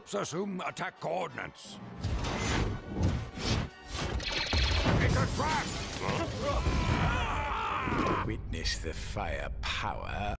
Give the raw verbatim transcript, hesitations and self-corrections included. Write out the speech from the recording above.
Troops assume attack coordinates. It's a trap! Witness the firepower